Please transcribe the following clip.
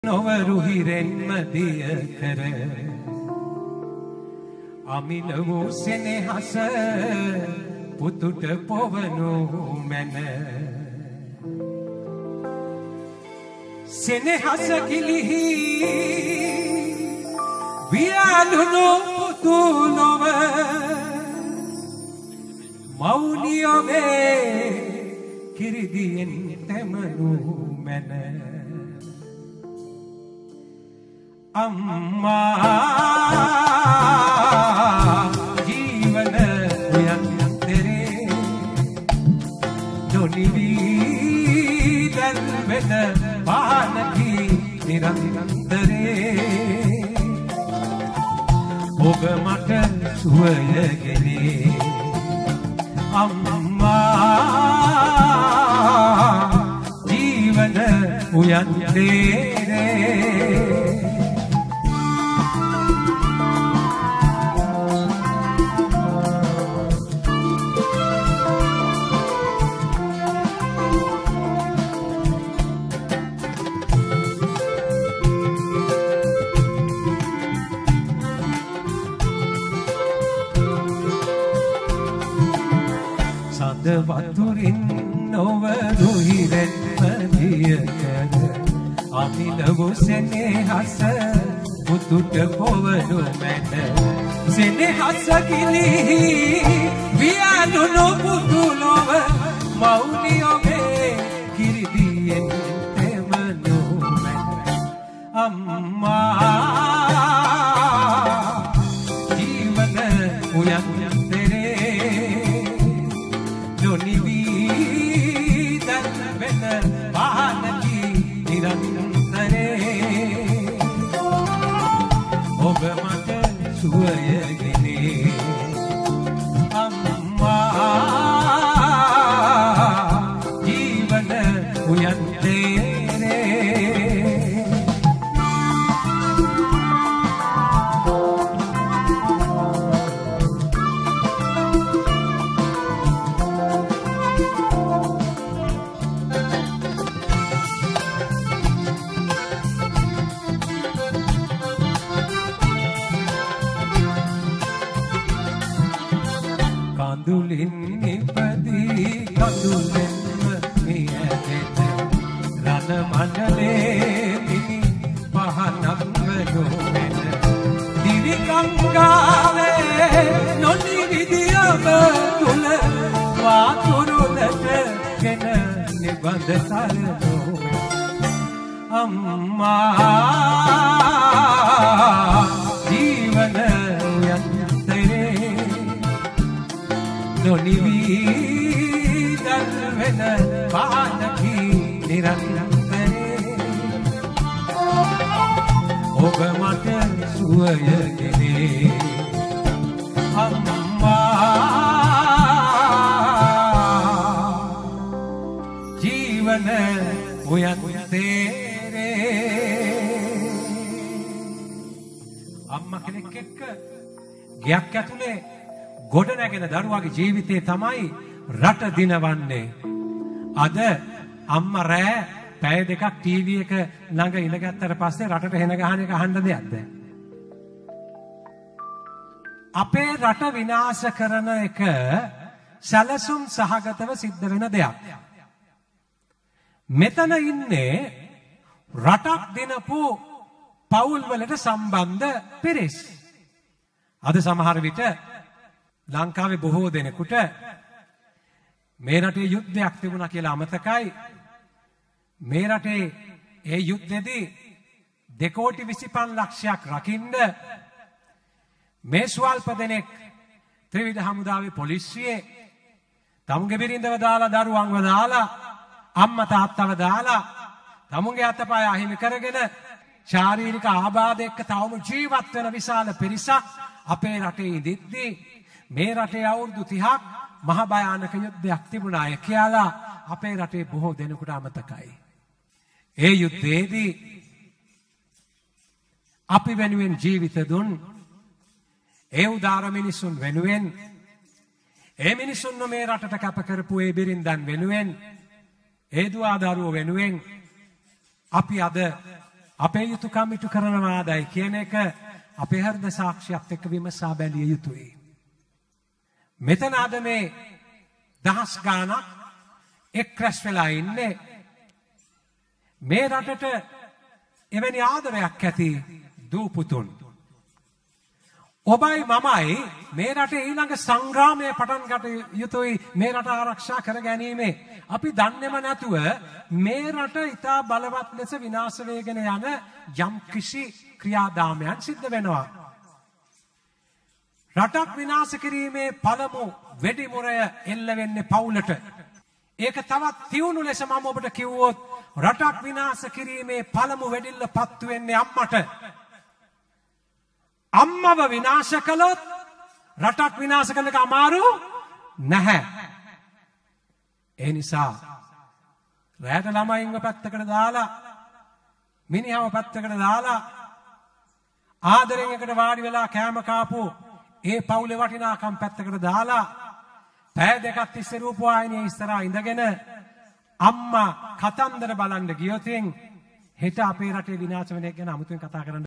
නොවරුහිරෙන්ම දිය කර අමිල වූ සෙනෙහස පුතුට පොවනු මැන සෙනෙහස කිලිහි වියලුණු පුතු නොව මෞනියොගේ කිරිදියෙන් තෙමනු මැන අම්මා ජීවන උයන්තරේ නොනිවී දැන් වෙන පානකි නිරන්තරේ ඔබ මට සුවයගෙනේ අම්මා ජීවන උයන්තරේ වතුරින් නොවරුහිරෙන්ම දිය කර අමිල වූ සෙනෙහස පුතුට පොවනු මැන සෙනෙහස කිලිහි වියලුණු පුතු නොව මෞනියොගේ කිරිදියෙන් තෙමනු මැන අම්මා ජීවන උයන්තරේ ඔබ මට සුවයගෙනේ අම්මා ජීවන උයන්තරේ කඳුලින් නිපදී කඳුලෙන්ම මියැදෙන රණ මණ්ඩලේ මිනි පහනක් වනු මැන දිවි ගංගාවේ නොනිවිදියම තුල වාතුරුලට ගෙන නිබඳ සරනු අම්මා ජීවන නොනිවී දැල්වෙන පානකි නිරන්තරේ ඔබ මට සුවයගෙනේ අම්මා ජීවන උයන්තරේ අම්මා කෙනෙක් එක්ක ගයක් ඇතුලේ ගොඩ නැගෙන දරුවාගේ ජීවිතේ තමයි රට දිනවන්නේ. අද අම්මා රෑ පැය දෙකක් ටීවී එක ළඟ ඉඳගත්තට පස්සේ රටට හෙන ගහන එක අහන්න දෙයක්ද? අපේ රට විනාශ කරන එක සැලසුම් සහගතව සිද්ධ වෙන දෙයක්. මෙතන ඉන්නේ රටක් දිනපු පවුල් වලට සම්බන්ධ පිරිස්. අද සමහර විට ලංකාවේ බොහෝ දෙනෙකුට මේ රටේ යුද්ධයක් තිබුණා කියලා අමතකයි. මේ රටේ ඒ යුද්ධෙදී 2,25,00,000ක් රකින්න මේ ස්වල්ප දෙනෙක් ත්‍රිවිධ හමුදාවේ පොලිසියේ තමුන්ගේ බිරිඳව දාලා දරුවන්ව දාලා අම්මා තාත්තව දාලා තමුන්ගේ අතපය අහිමි කරගෙන ශාරීරික ආබාධ එක්ක තවම ජීවත් වෙන විශාල පිරිසක් අපේ රටේ ඉඳිද්දී මේ රටේ අවුරුදු 30ක් මහ භයානක යුද්ධයක් තිබුණාය කියලා අපේ රටේ බොහෝ දෙනෙකුට අමතකයි. ඒ යුද්ධයේදී අපි වෙනුවෙන් ජීවිත දුන් ඒ උදාර මිනිසුන් වෙනුවෙන් ඒ මිනිසුන්ව මේ රටට කැප කරපු ඒ බිරින්දන් වෙනුවෙන් ඒ දුවා දරුවෝ වෙනුවෙන් අපි අද අපේ යුතුයකම් ඉටු කරනවාදයි කියන එක අපේ හෘද සාක්ෂියත් එක්ක විමසා බැලිය යුතුයි. මෙතන අද මේ දහස් ගාණක් එක් රැස් වෙලා ඉන්නේ මේ රටට එවැනි ආදරයක් ඇති දූ පුතුන්. ඔබයි මමයි මේ රටේ ඊළඟ සංග්‍රාමය පටන් ගත යුතුයි මේ රට ආරක්ෂා කර ගැනීමේ. අපි දන්නේම නැතුව මේ රට ඉතා බලවත් ලෙස විනාශ වේගෙන යන යම් කිසි ක්‍රියාදාමයන් සිද්ධ වෙනවා. රටක් විනාශ කිරීමේ පළමු වෙඩිමුරය එල්ල වෙන්නේ පවුලට. ඒක තවත් තියුණු ලෙස මම ඔබට කිව්වොත් රටක් විනාශ කිරීමේ පළමු වෙඩිල්ල පත්තු වෙන්නේ අම්මට. අම්මව විනාශ කළොත් රටක් විනාශ කළ එක අමාරු නැහැ. ඒ නිසා රැට ළමයින්ව පැත්තකට දාලා මිනිහව පැත්තකට දාලා ආදරෙන් එකට වාඩි වෙලා කෑම කාපු ඒ පවුලේ වටිනාකම් පැත්තකට දාලා පැය දෙකක් තිස්සේ රූපවාහිනියේ ඉස්සරහා ඉඳගෙන අම්මා කතන්දර බලන්න ගියොත් හෙට අපේ රටේ විනාශ වෙන එක ගැන අමුතුවෙන් කතා කරන්න